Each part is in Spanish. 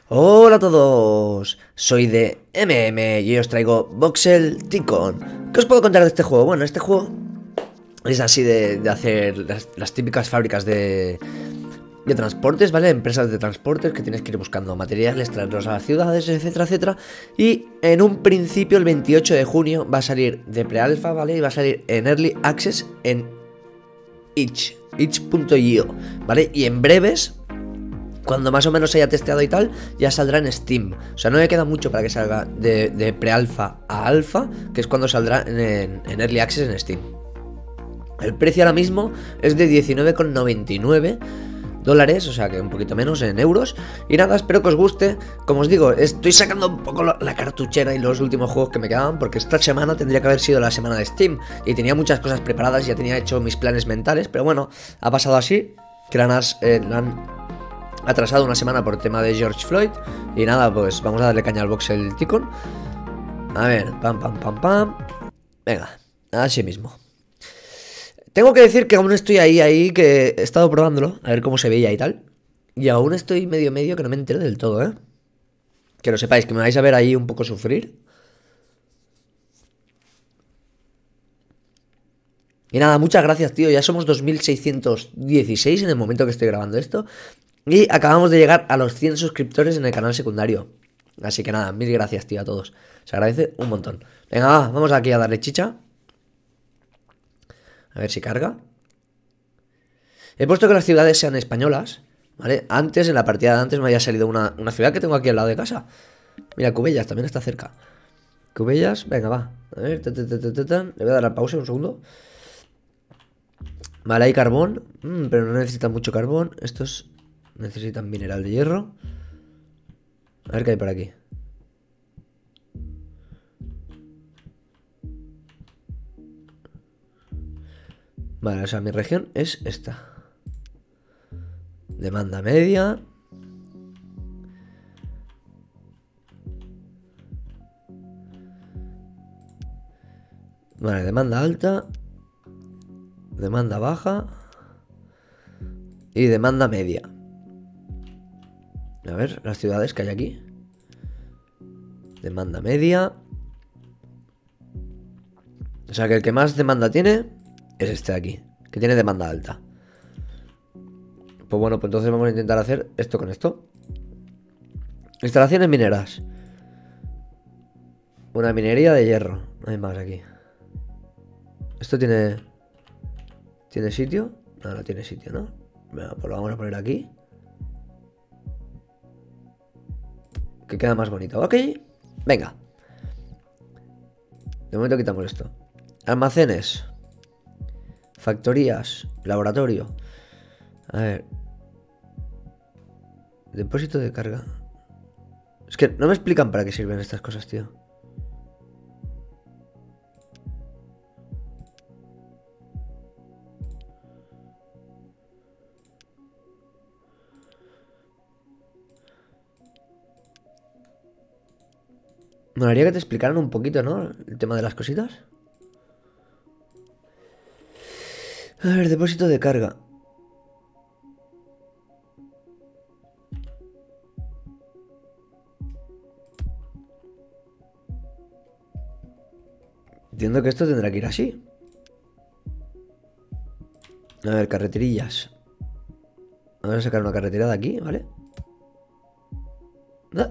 Hola a todos, soy de MM y hoy os traigo Voxel Ticon. ¿Qué os puedo contar de este juego? Bueno, este juego es así de hacer las típicas fábricas de transportes, ¿vale? Empresas de transportes que tienes que ir buscando materiales, traerlos a las ciudades, etcétera, etcétera. Y en un principio, el 28 de junio, va a salir de pre-alpha, ¿vale? Y va a salir en Early Access en itch.io, ¿vale? Y en breves, cuando más o menos se haya testeado y tal, ya saldrá en Steam. O sea, no me queda mucho para que salga de pre-alpha a alfa, que es cuando saldrá en Early Access en Steam. El precio ahora mismo es de 19,99 dólares, o sea que un poquito menos en euros. Y nada, espero que os guste. Como os digo, estoy sacando un poco la cartuchera y los últimos juegos que me quedaban, porque esta semana tendría que haber sido la semana de Steam y tenía muchas cosas preparadas, ya tenía hecho mis planes mentales, pero bueno, ha pasado así, que la han atrasado una semana por tema de George Floyd. Y nada, pues vamos a darle caña al Voxel Ticon. A ver, pam, pam, pam, pam. Venga, así mismo. Tengo que decir que aún estoy ahí, que he estado probándolo, a ver cómo se veía y tal. Y aún estoy medio que no me entero del todo, ¿eh? Que lo sepáis, que me vais a ver ahí un poco sufrir. Y nada, muchas gracias, tío. Ya somos 2616 en el momento que estoy grabando esto. Y acabamos de llegar a los 100 suscriptores en el canal secundario. Así que nada, mil gracias, tío, a todos. Se agradece un montón. Venga, va, vamos aquí a darle chicha. A ver si carga. He puesto que las ciudades sean españolas, ¿vale? Antes, en la partida de antes, me había salido una ciudad que tengo aquí al lado de casa. Mira, Cubellas también está cerca. Cubellas, venga, va. A ver, le voy a dar a pausa un segundo. Vale, hay carbón, pero no necesitan mucho carbón. Estos necesitan mineral de hierro. A ver qué hay por aquí. Vale, o sea, mi región es esta. Demanda media. Vale, demanda alta. Demanda baja. Y demanda media. A ver, las ciudades que hay aquí. Demanda media. O sea que el que más demanda tiene es este de aquí, que tiene demanda alta. Pues bueno, pues entonces vamos a intentar hacer esto con esto. Instalaciones mineras. Una minería de hierro. No hay más aquí. ¿Esto tiene... ¿Tiene sitio? No, no tiene sitio, ¿no? Bueno, pues lo vamos a poner aquí. Que queda más bonito. Ok. Venga. De momento quitamos esto. Almacenes. Factorías. Laboratorio. A ver. Depósito de carga. Es que no me explican para qué sirven estas cosas, tío. Me gustaría que te explicaran un poquito, ¿no? El tema de las cositas. A ver, depósito de carga. Entiendo que esto tendrá que ir así. A ver, carreterillas. Vamos a sacar una carretera de aquí, ¿vale? Ah.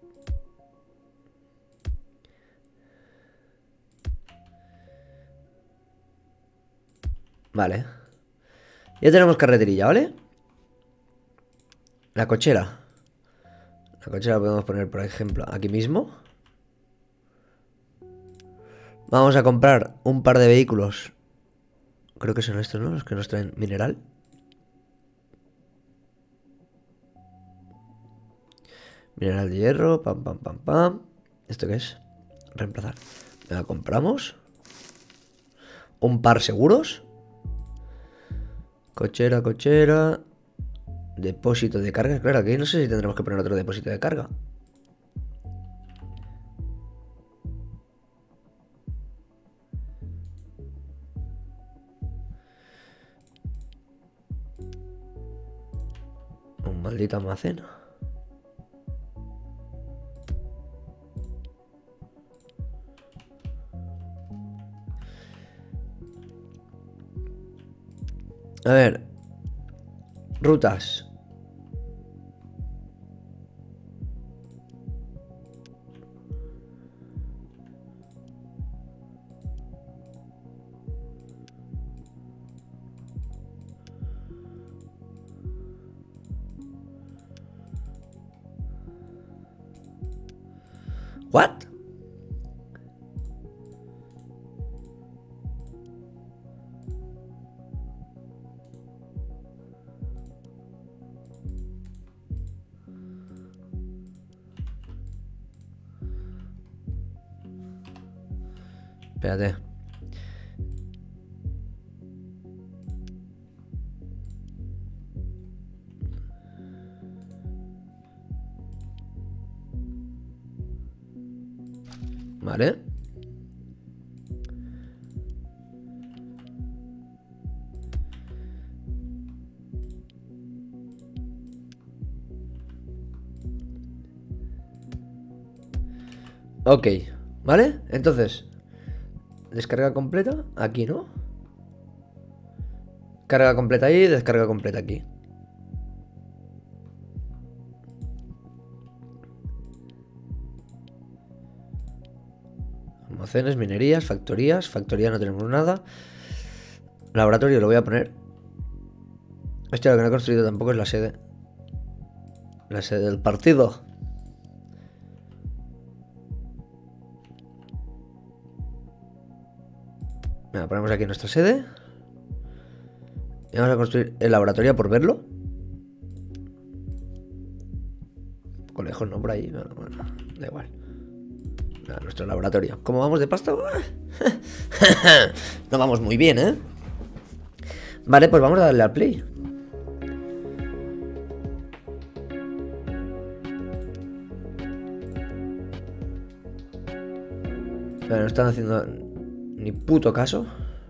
Vale. Ya tenemos carreterilla, ¿vale? La cochera. La cochera la podemos poner, por ejemplo, aquí mismo. Vamos a comprar un par de vehículos. Creo que son estos, ¿no? Los que nos traen mineral. Mineral de hierro, pam, pam, pam, pam. ¿Esto qué es? Reemplazar. Venga, compramos. Un par seguros. Cochera, cochera. Depósito de carga. Claro, aquí no sé si tendremos que poner otro depósito de carga. Un maldito almacén. A ver. Rutas. What? Espérate. Vale. Ok, ¿vale? Entonces, descarga completa aquí, ¿no? Carga completa ahí, descarga completa aquí. Almacenes, minerías, factorías. Factoría no tenemos nada. Laboratorio lo voy a poner. Hostia, lo que no he construido tampoco es la sede. La sede del partido. Venga, ponemos aquí nuestra sede. Y vamos a construir el laboratorio por verlo. Un poco lejos, ¿no? Por ahí. Bueno, da igual. Nada, nuestro laboratorio. ¿Cómo vamos de pasta? No vamos muy bien, ¿eh? Vale, pues vamos a darle al play. Vale, no están haciendo ni puto caso.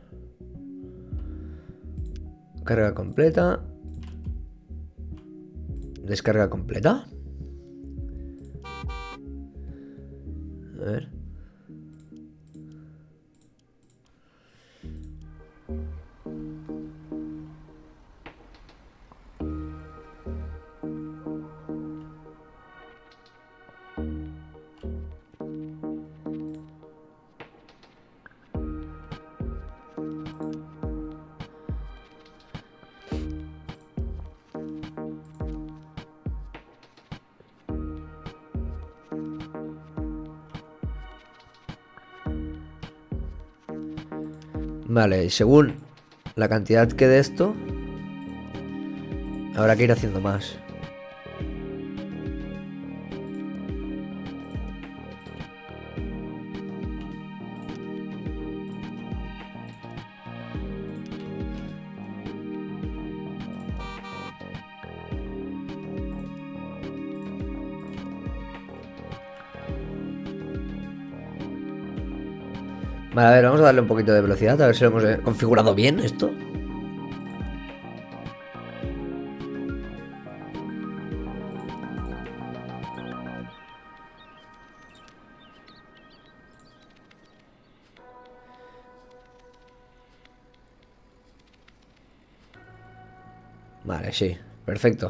Carga completa. Descarga completa. A ver. Vale, y según la cantidad que de esto, habrá que ir haciendo más. Vale, a ver, vamos a darle un poquito de velocidad, a ver si lo hemos configurado bien esto. Vale, sí, perfecto.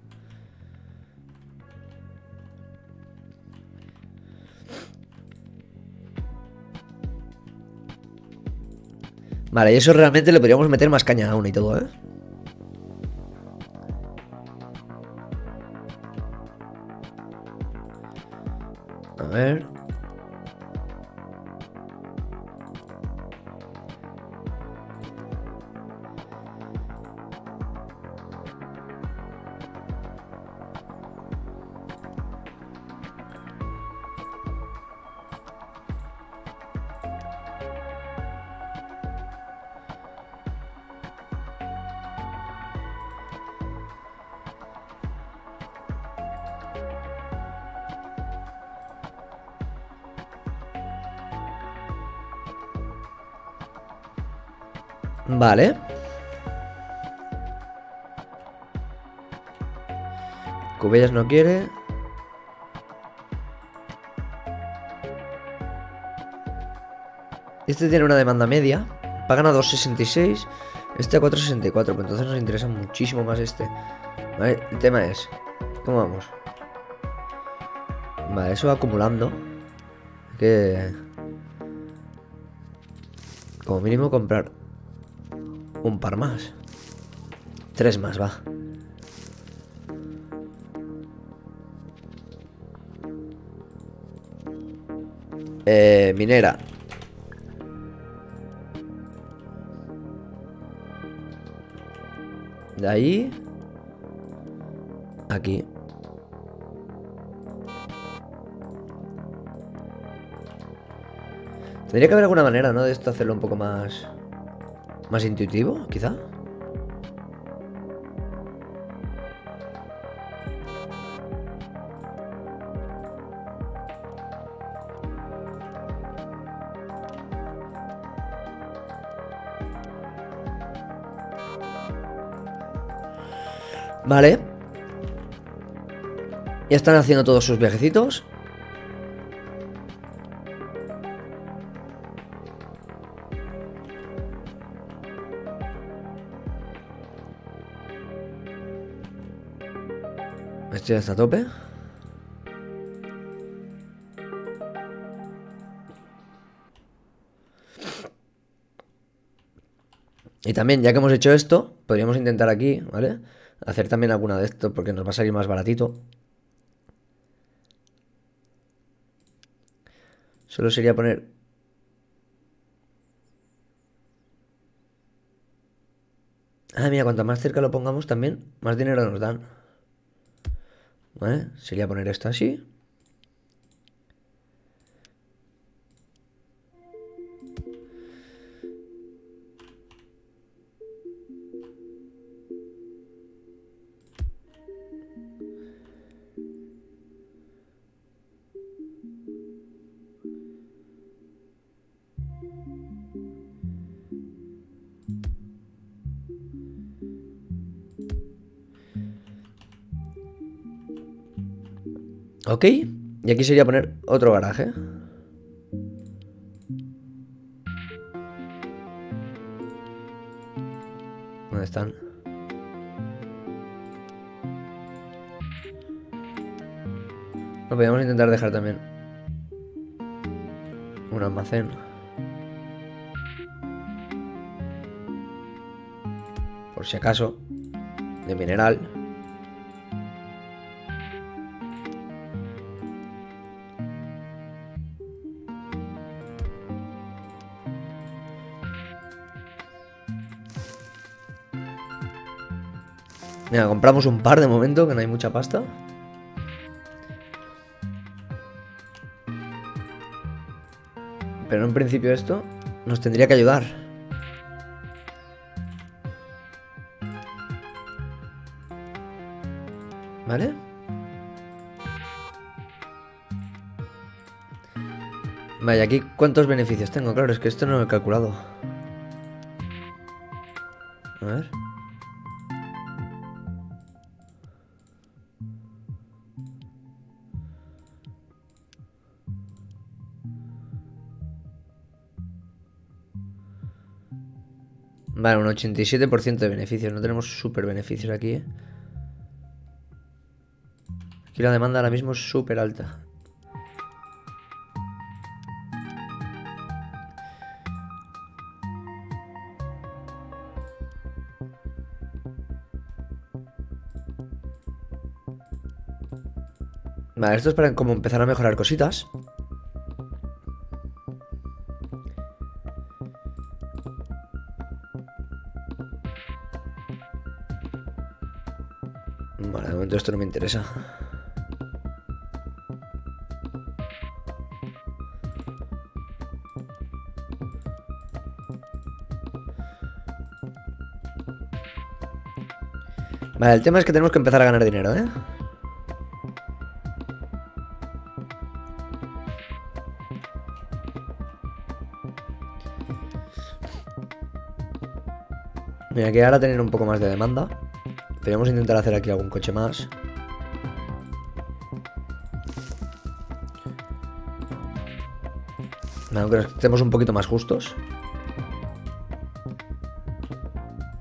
Vale, y eso realmente le podríamos meter más caña aún y todo, ¿eh? A ver. Vale. Cubellas no quiere. Este tiene una demanda media. Pagan a 2,66. Este a 4,64, pero entonces nos interesa muchísimo más este. Vale, el tema es... ¿Cómo vamos? Vale, eso va acumulando. Hay que... Como mínimo comprar un par más. 3 más, va. Minera. De ahí. Aquí. Tendría que haber alguna manera, ¿no? De esto hacerlo un poco más... Más intuitivo, quizá. Vale. Ya están haciendo todos sus viajecitos. Esto ya está a tope. Y también, ya que hemos hecho esto, podríamos intentar aquí, ¿vale? Hacer también alguna de esto, porque nos va a salir más baratito. Solo sería poner... Ah, mira, cuanto más cerca lo pongamos también, más dinero nos dan. ¿Vale? Sería poner esto así. Ok. Y aquí sería poner otro garaje. ¿Dónde están? Lo podríamos intentar dejar también un almacén. Por si acaso. De mineral. Mira, compramos un par de momento, que no hay mucha pasta. Pero en principio esto nos tendría que ayudar. ¿Vale? Vaya, aquí cuántos beneficios tengo. Claro, es que esto no lo he calculado. A ver. Vale, un 87% de beneficios. No tenemos súper beneficios aquí, ¿eh? Aquí la demanda ahora mismo es súper alta. Vale, esto es para como empezar a mejorar cositas. Vale, de momento esto no me interesa. Vale, el tema es que tenemos que empezar a ganar dinero, ¿eh? Mira, que ahora tener un poco más de demanda. Podríamos intentar hacer aquí algún coche más. Aunque estemos un poquito más justos.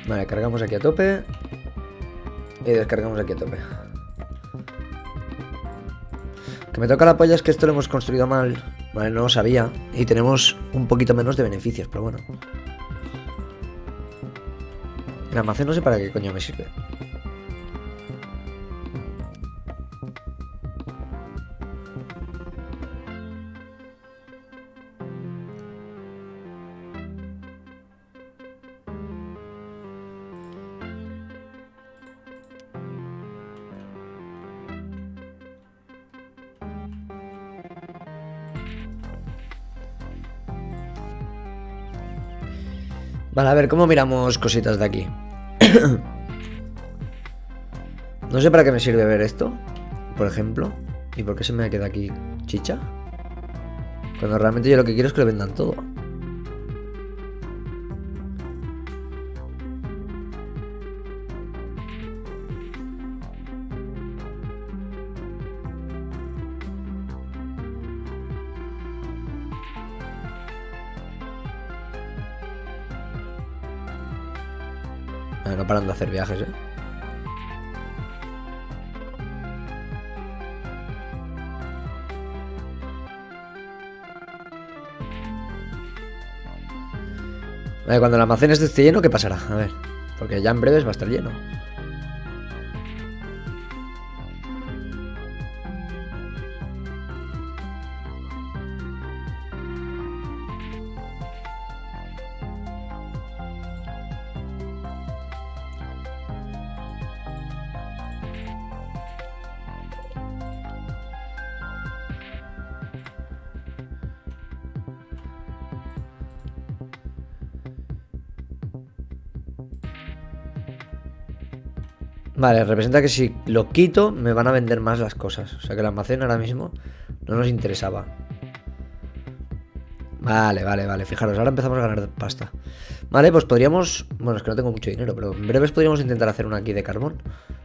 Vale, cargamos aquí a tope. Y descargamos aquí a tope. Que me toca la polla es que esto lo hemos construido mal. Vale, no lo sabía. Y tenemos un poquito menos de beneficios, pero bueno. El almacén no sé para qué coño me sirve. Vale, a ver, ¿cómo miramos cositas de aquí? No sé para qué me sirve ver esto, por ejemplo. ¿Y por qué se me queda aquí chicha? Cuando realmente yo lo que quiero es que lo vendan todo. Vale, no paran de hacer viajes, ¿eh? Vale, cuando el almacén esté lleno, ¿qué pasará? A ver, porque ya en breves va a estar lleno. Vale, representa que si lo quito me van a vender más las cosas. O sea que el almacén ahora mismo no nos interesaba. Vale, vale, vale. Fijaros, ahora empezamos a ganar pasta. Vale, pues podríamos... Bueno, es que no tengo mucho dinero, pero en breves podríamos intentar hacer una aquí de carbón.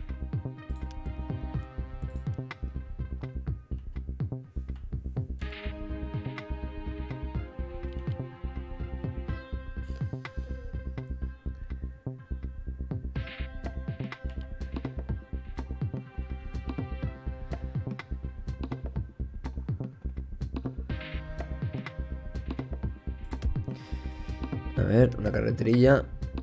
A ver, una carreterilla.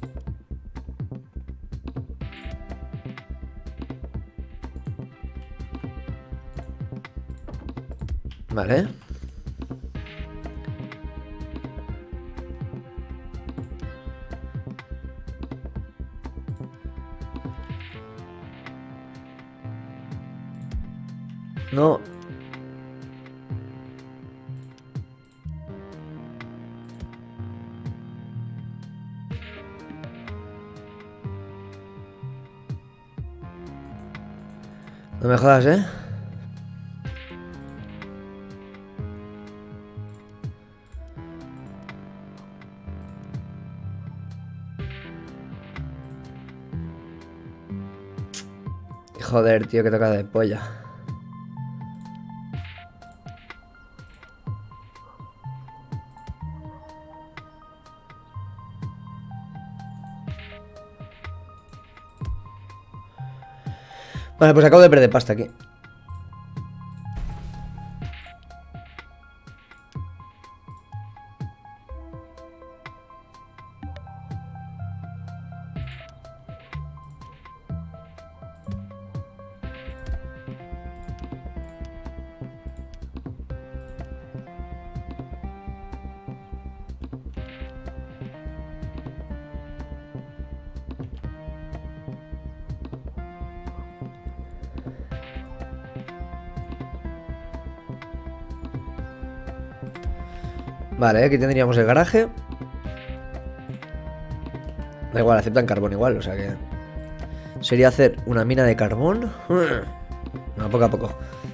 Vale. No. No me jodas, ¿eh? Joder, tío, que toca de polla. Vale, pues acabo de perder pasta aquí. Vale, aquí tendríamos el garaje. Da igual, aceptan carbón igual, o sea que... Sería hacer una mina de carbón. No, poco a poco.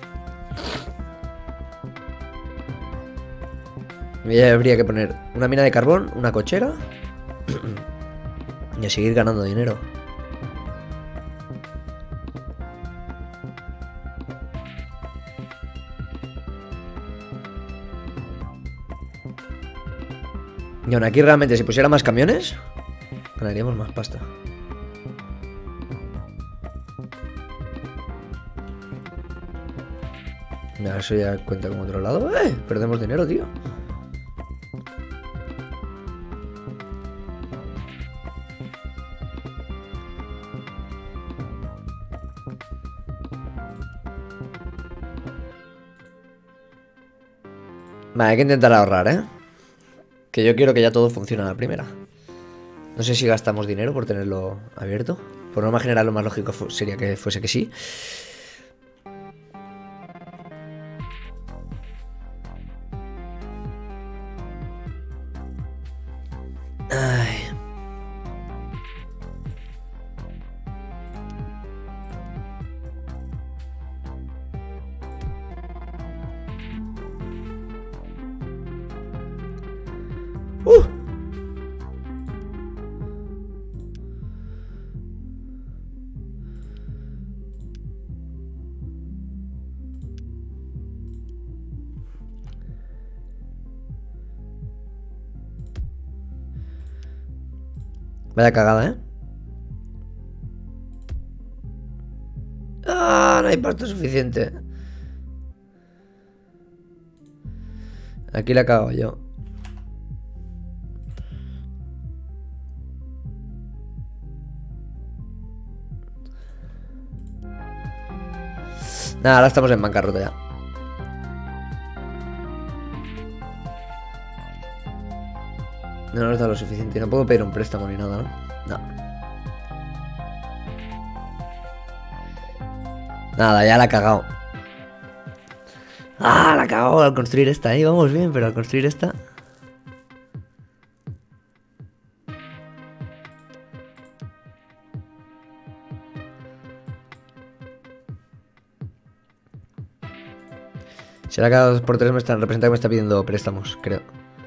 Y habría que poner una mina de carbón, una cochera. Y a seguir ganando dinero. Y aún aquí realmente si pusiera más camiones, Ganaríamos más pasta. Mira, eso ya cuenta como otro lado. Perdemos dinero, tío. Vale, hay que intentar ahorrar, ¿eh? Que yo quiero que ya todo funcione a la primera. No sé si gastamos dinero por tenerlo abierto. Por norma general lo más lógico sería que fuese que sí. Ay. Vaya cagada, ¿eh? Ah, no hay pasta suficiente. Aquí la cago yo. Nada, ahora estamos en bancarrota ya. No nos da lo suficiente. No puedo pedir un préstamo ni nada, ¿no? No. Nada, ya la ha cagado. Ah, la ha cagado al construir esta. Ahí vamos bien, pero al construir esta... Si la ha cagado 2x3 representa que me está pidiendo préstamos, creo.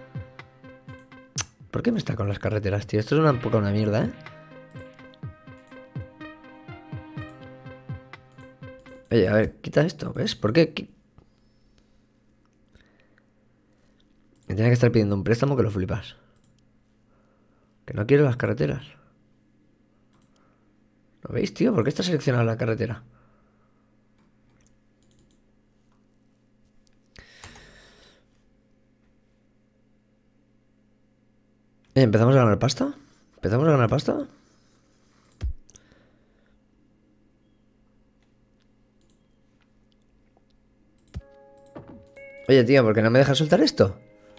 ¿Por qué me está con las carreteras, tío? Esto es un poco una mierda, ¿eh? Oye, a ver, quita esto, ¿ves? ¿Por qué? Me tiene que estar pidiendo un préstamo que lo flipas. Que no quiero las carreteras. ¿Lo veis, tío? ¿Por qué está seleccionada la carretera? ¿Empezamos a ganar pasta? ¿Empezamos a ganar pasta? Oye, tío, ¿por qué no me dejas soltar esto?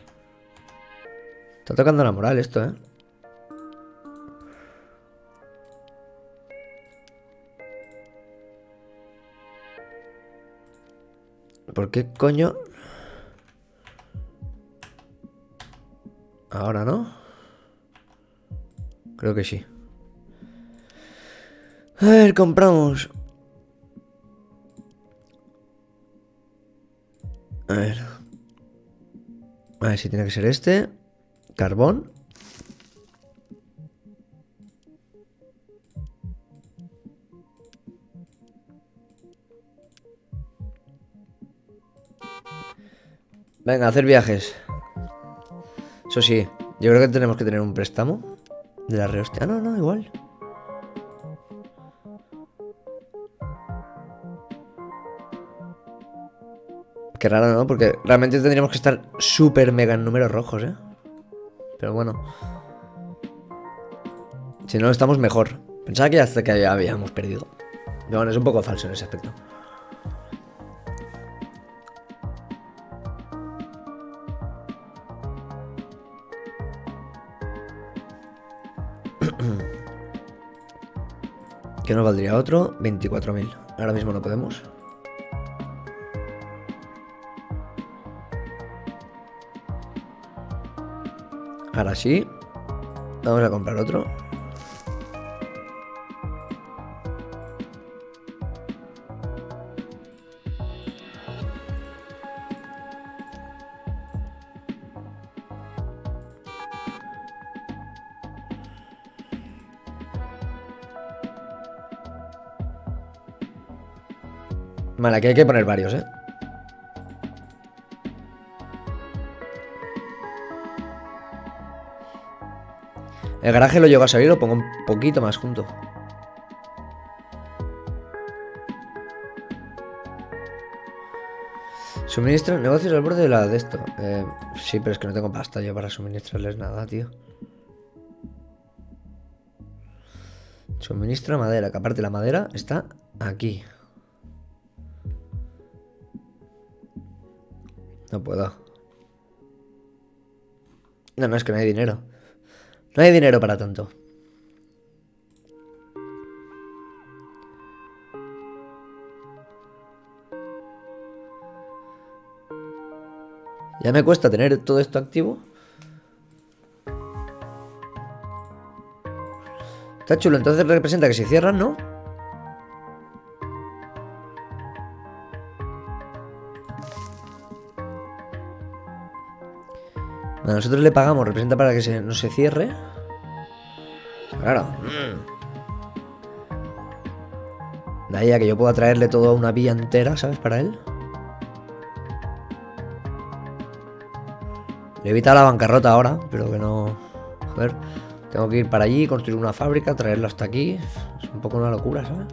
Está tocando la moral esto, ¿eh? ¿Por qué coño? Ahora, ¿no? Creo que sí. A ver, compramos. A ver. A ver si tiene que ser este. Carbón. Venga, a hacer viajes. Eso sí, yo creo que tenemos que tener un préstamo de la rehostia. Ah, no, igual. Qué raro, ¿no? Porque realmente tendríamos que estar súper mega en números rojos, ¿eh? Pero bueno. Si no, estamos mejor. Pensaba que hasta que ya habíamos perdido. Pero bueno, es un poco falso en ese aspecto. ¿Qué nos valdría otro? 24.000. Ahora mismo no podemos. Ahora sí. Vamos a comprar otro. Vale, aquí hay que poner varios, ¿eh? El garaje lo llevo a salir, lo pongo un poquito más junto. Suministro negocios al borde de la de esto. Sí, pero es que no tengo pasta yo para suministrarles nada, tío. Suministra madera, que aparte la madera está aquí. No puedo. No, no, es que no hay dinero. No hay dinero para tanto. Ya me cuesta tener todo esto activo. Está chulo, entonces representa que si cierran, ¿no? A nosotros le pagamos, representa para que no se cierre. Claro. De ahí a que yo pueda traerle toda una vía entera, ¿sabes? Para él. Le evita la bancarrota ahora, pero que no... Joder, tengo que ir para allí, construir una fábrica, traerlo hasta aquí. Es un poco una locura, ¿sabes?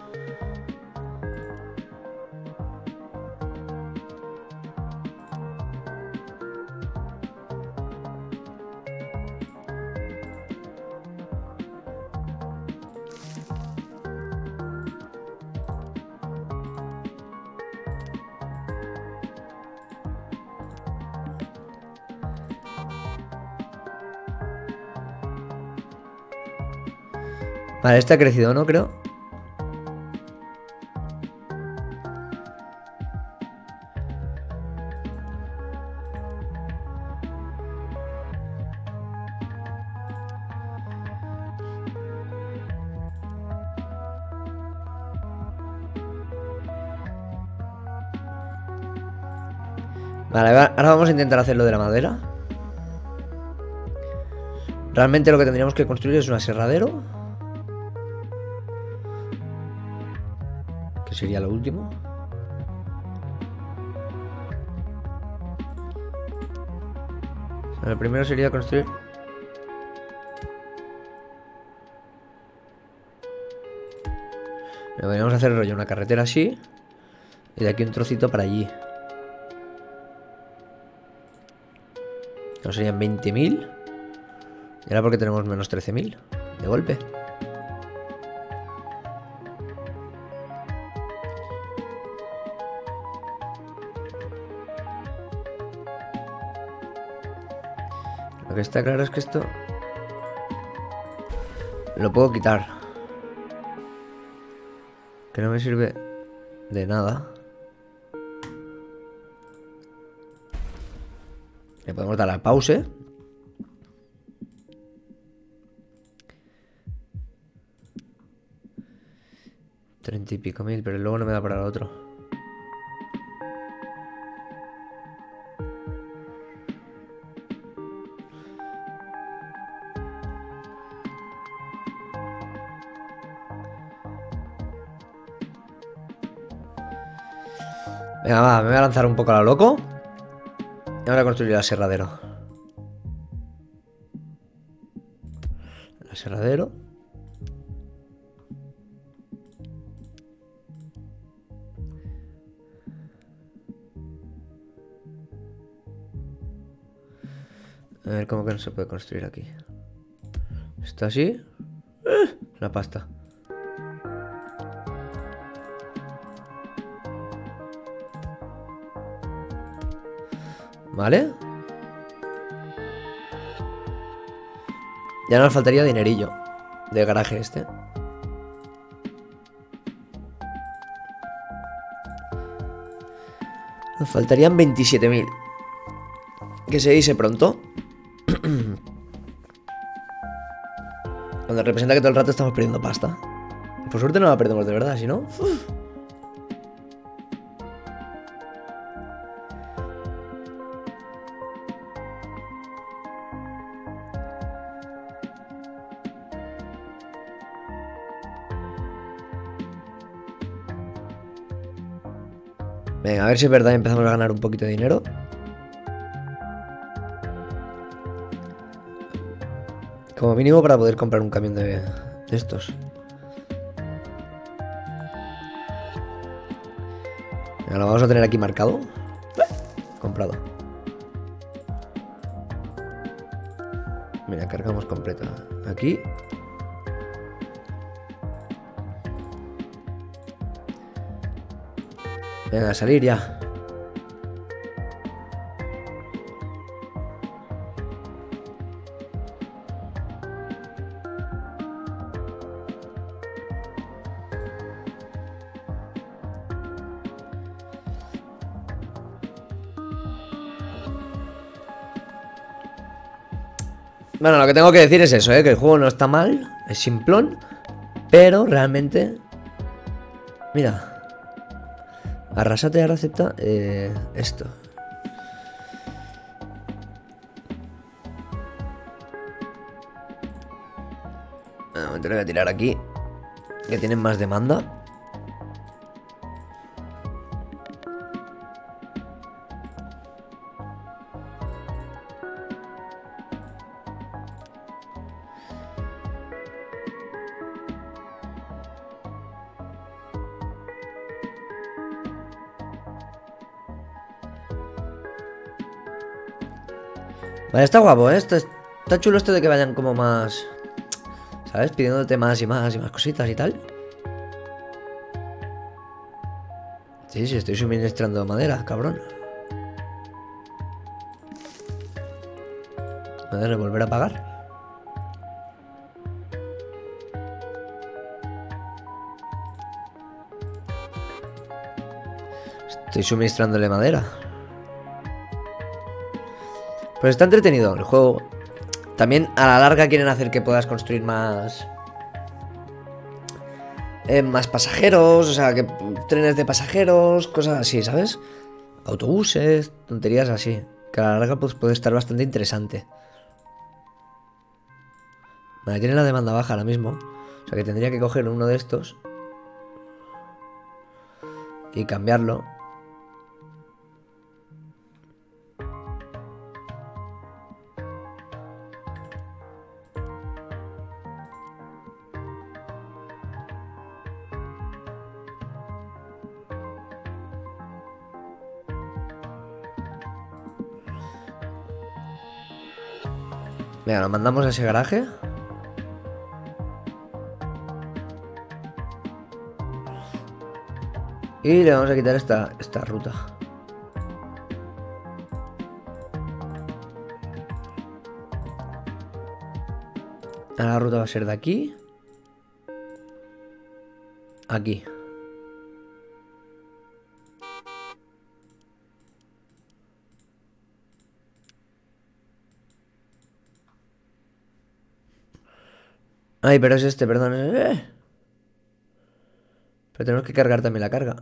Vale, este ha crecido, ¿no? Creo. Vale, ahora vamos a intentar hacer lo de la madera. Realmente lo que tendríamos que construir es un aserradero. Que sería lo último. O sea, el primero sería construir... Podríamos hacer rollo una carretera así. Y de aquí un trocito para allí. No serían 20.000. Y ahora porque tenemos menos 13.000 de golpe. Lo que está claro es que esto lo puedo quitar. Que no me sirve de nada. Le podemos dar a pause. $30 y pico mil, pero luego no me da para el otro. Venga, va, me voy a lanzar un poco a lo loco. Y ahora construir el aserradero. El aserradero. A ver cómo que no se puede construir aquí. ¿Está así? La pasta. ¿Vale? Ya nos faltaría dinerillo de garaje este. Nos faltarían 27.000. Que se dice pronto. Cuando representa que todo el rato estamos perdiendo pasta. Por suerte no la perdemos de verdad, si no... Venga, a ver si es verdad y empezamos a ganar un poquito de dinero. Como mínimo para poder comprar un camión de estos. Venga, lo vamos a tener aquí marcado. Comprado. Mira, cargamos completa. Aquí. Venga, a salir ya. Bueno, lo que tengo que decir es eso, que el juego no está mal, es simplón, pero realmente... Mira. Arrasate ahora acepta esto. Me tengo que tirar aquí, que tienen más demanda. Vale, está guapo, ¿eh? Está chulo esto de que vayan como más... ¿Sabes? Pidiéndote más y más y más cositas y tal. Sí, sí, estoy suministrando madera, cabrón. ¿Me voy a volver a pagar? Estoy suministrándole madera. Pues está entretenido el juego. También a la larga quieren hacer que puedas construir más... más pasajeros, o sea, que trenes de pasajeros, cosas así, ¿sabes? Autobuses, tonterías así. Que a la larga pues, puede estar bastante interesante. Vale, tiene la demanda baja ahora mismo. O sea que tendría que coger uno de estos y cambiarlo. Venga, lo mandamos a ese garaje. Y le vamos a quitar esta ruta. Ahora la ruta va a ser de aquí. Aquí. Ay, pero es este, perdón. Pero tenemos que cargar también la carga.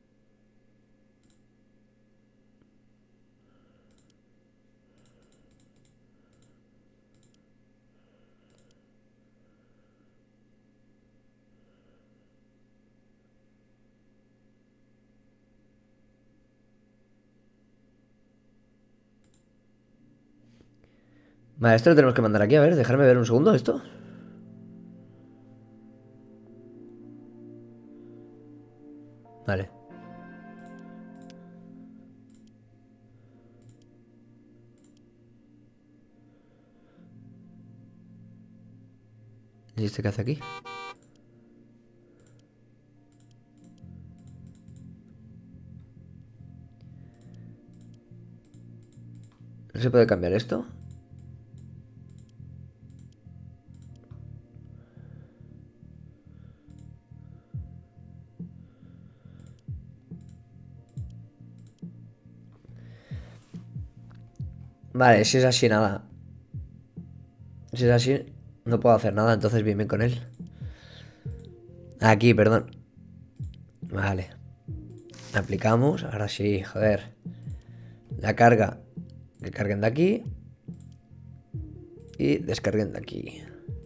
Vale, esto lo tenemos que mandar aquí. A ver, dejarme ver un segundo esto. Vale. ¿Y este qué hace aquí? ¿No se puede cambiar esto? Vale, si es así, nada. Si es así, no puedo hacer nada, entonces bien con él. Aquí, perdón. Vale. Aplicamos, ahora sí, joder. La carga. Que carguen de aquí. Y descarguen de aquí.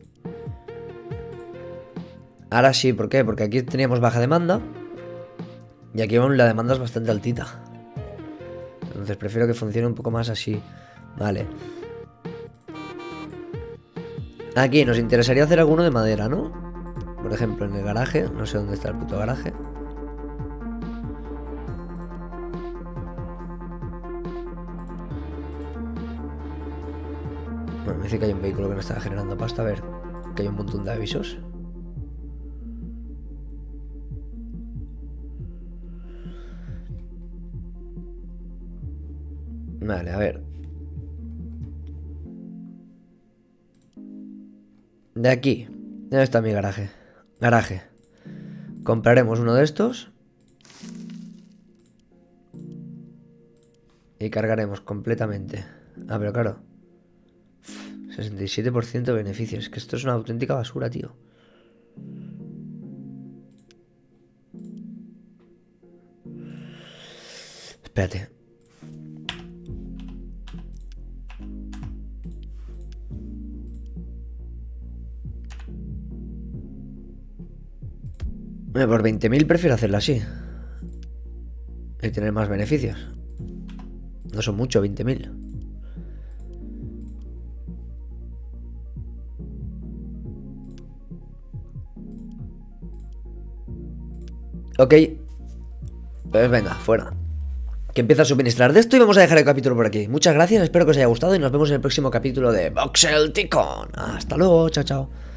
Ahora sí, ¿por qué? Porque aquí teníamos baja demanda. Y aquí aún la demanda es bastante altita. Entonces prefiero que funcione un poco más así. Vale. Aquí nos interesaría hacer alguno de madera, ¿no? Por ejemplo, en el garaje. No sé dónde está el puto garaje. Bueno, me dice que hay un vehículo que no está generando pasta. A ver, que hay un montón de avisos. Vale, a ver. De aquí. ¿Dónde está mi garaje? Garaje. Compraremos uno de estos. Y cargaremos completamente. Ah, pero claro. 67% de beneficios. Es que esto es una auténtica basura, tío. Espérate. Por 20.000 prefiero hacerlo así. Y tener más beneficios. No son mucho, 20.000. Ok. Pues venga, fuera. Que empieza a suministrar de esto y vamos a dejar el capítulo por aquí. Muchas gracias, espero que os haya gustado y nos vemos en el próximo capítulo de Voxel Ticon. Hasta luego, chao, chao.